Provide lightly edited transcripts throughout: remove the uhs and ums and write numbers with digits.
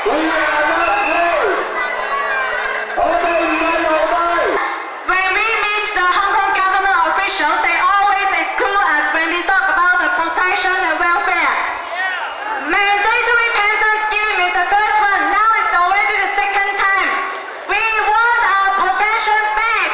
When we meet the Hong Kong government officials, they always exclude us when we talk about the protection and welfare. Mandatory pension scheme is the first one. Now it's already the second time. We want our protection back.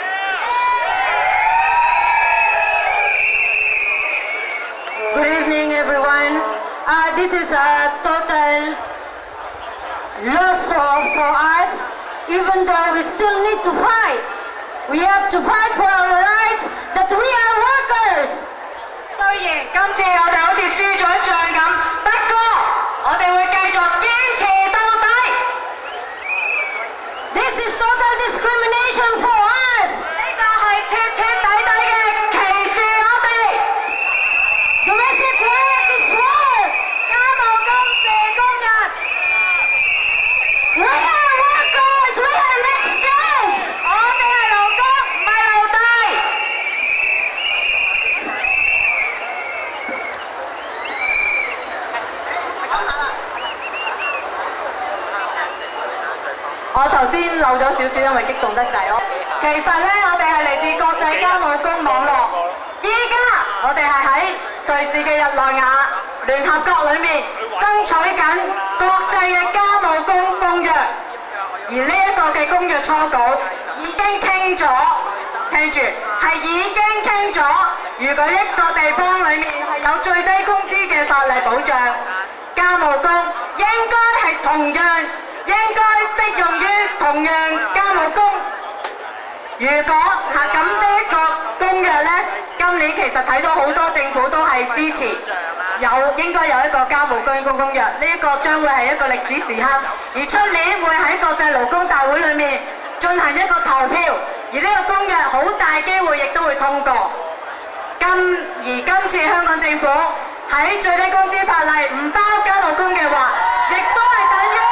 Good evening, everyone. This is a total loss for us, even though we still need to fight. We have to fight for our rights, that we are workers. 雖然今次我哋好似輸咗一仗咁，不過我哋會繼續堅持到底。This is total discrimination for us. 呢個係徹徹底底嘅歧視我哋。Domestic work is work. 家務工是工人。We are workers. We are not slaves. 我哋係勞工，唔係奴隸。我頭先漏咗少少，因為激動得滯咯。其實咧，我哋係嚟自國際家務工網絡。依家我哋係喺瑞士嘅日內瓦聯合國裏面爭取緊國際嘅家務工公約，而呢一個嘅公約初稿已經傾咗，聽住係已經傾咗。如果一個地方裏面係有最低工資嘅法例保障，家務工應該係同樣應該適用於同樣家務工。如果咁呢一個公約呢，今年其實睇到好多政府都係支持，應該有一個家務工公約，呢一個將會係一個歷史時刻，而出年會喺國際勞工大會裏面進行一個投票，而呢個公約好大機會亦都會通過。而今次香港政府喺最低工資法例唔包家務工嘅話，亦都係等於